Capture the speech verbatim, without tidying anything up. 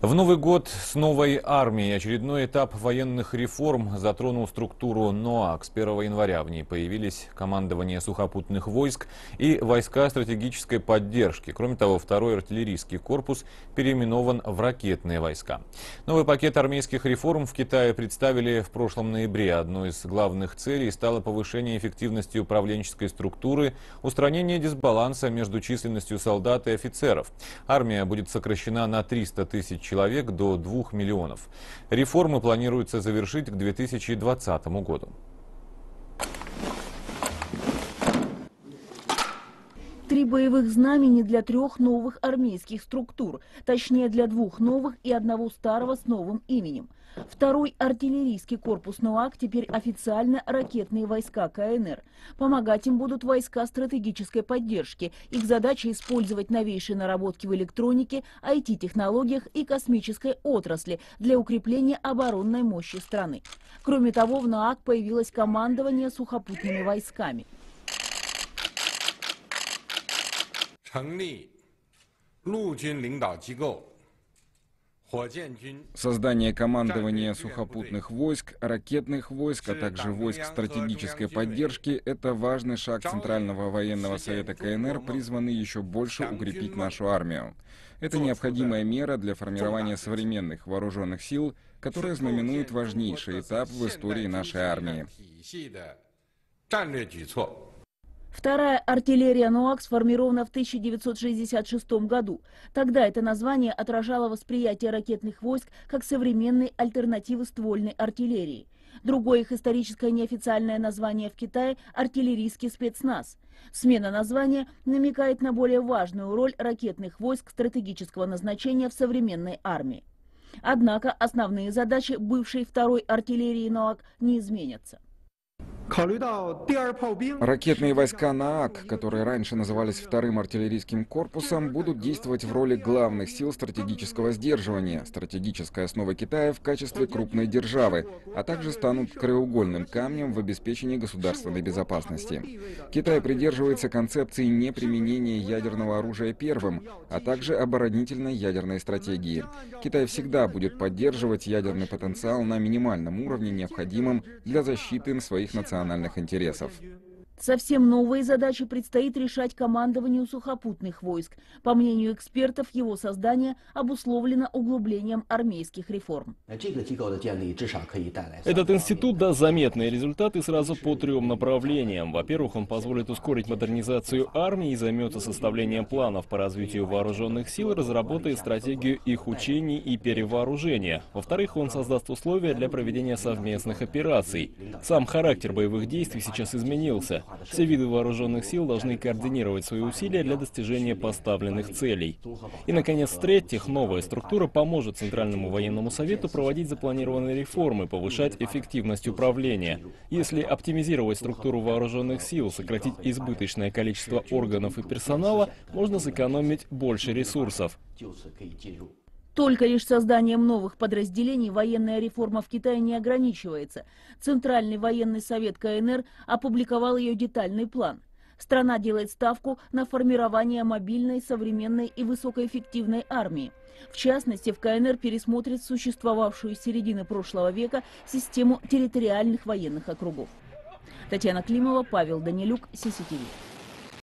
В Новый год с новой армией очередной этап военных реформ затронул структуру НОАК. С первого января в ней появились командование сухопутных войск и войска стратегической поддержки. Кроме того, второй артиллерийский корпус переименован в ракетные войска. Новый пакет армейских реформ в Китае представили в прошлом ноябре. Одной из главных целей стало повышение эффективности управленческой структуры, устранение дисбаланса между численностью солдат и офицеров. Армия будет сокращена на триста тысяч человек. человек до двух миллионов. Реформы планируется завершить к две тысячи двадцатому году. Три боевых знамени для трех новых армейских структур, точнее для двух новых и одного старого с новым именем. Второй артиллерийский корпус НОАК теперь официально ракетные войска КНР. Помогать им будут войска стратегической поддержки. Их задача использовать новейшие наработки в электронике, ай ти-технологиях и космической отрасли для укрепления оборонной мощи страны. Кроме того, в НОАК появилось командование сухопутными войсками. Создание командования сухопутных войск, ракетных войск, а также войск стратегической поддержки – это важный шаг Центрального военного совета КНР, призванный еще больше укрепить нашу армию. Это необходимая мера для формирования современных вооруженных сил, которая знаменует важнейший этап в истории нашей армии. Вторая артиллерия НОАК сформирована в тысяча девятьсот шестьдесят шестом году. Тогда это название отражало восприятие ракетных войск как современной альтернативы ствольной артиллерии. Другое их историческое неофициальное название в Китае – артиллерийский спецназ. Смена названия намекает на более важную роль ракетных войск стратегического назначения в современной армии. Однако основные задачи бывшей второй артиллерии НОАК не изменятся. Ракетные войска НОАК, которые раньше назывались вторым артиллерийским корпусом, будут действовать в роли главных сил стратегического сдерживания, стратегической основы Китая в качестве крупной державы, а также станут краеугольным камнем в обеспечении государственной безопасности. Китай придерживается концепции неприменения ядерного оружия первым, а также оборонительной ядерной стратегии. Китай всегда будет поддерживать ядерный потенциал на минимальном уровне, необходимом для защиты своих национальных национальных интересов. Совсем новые задачи предстоит решать командованию сухопутных войск. По мнению экспертов, его создание обусловлено углублением армейских реформ. Этот институт даст заметные результаты сразу по трем направлениям. Во-первых, он позволит ускорить модернизацию армии и займется составлением планов по развитию вооруженных сил и разработает стратегию их учений и перевооружения. Во-вторых, он создаст условия для проведения совместных операций. Сам характер боевых действий сейчас изменился. Все виды вооруженных сил должны координировать свои усилия для достижения поставленных целей. И, наконец, в-третьих, новая структура поможет Центральному военному совету проводить запланированные реформы, повышать эффективность управления. Если оптимизировать структуру вооруженных сил, сократить избыточное количество органов и персонала, можно сэкономить больше ресурсов. Только лишь созданием новых подразделений военная реформа в Китае не ограничивается. Центральный военный совет КНР опубликовал ее детальный план. Страна делает ставку на формирование мобильной, современной и высокоэффективной армии. В частности, в КНР пересмотрит существовавшую с середины прошлого века систему территориальных военных округов. Татьяна Климова, Павел Данилюк, Си Си Ти Ви.